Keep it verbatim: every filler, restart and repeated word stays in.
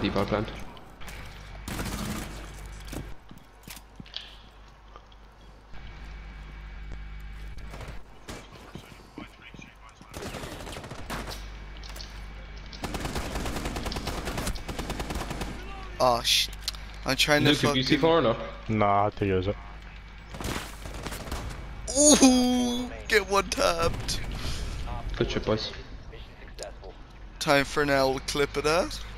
default plant. Oh sh! I'm trying Luke, to have you C fucking. four or no? Nah, I had to use it. Ooh! Get one tapped. Good shit, boys. Time for an owl clip of that.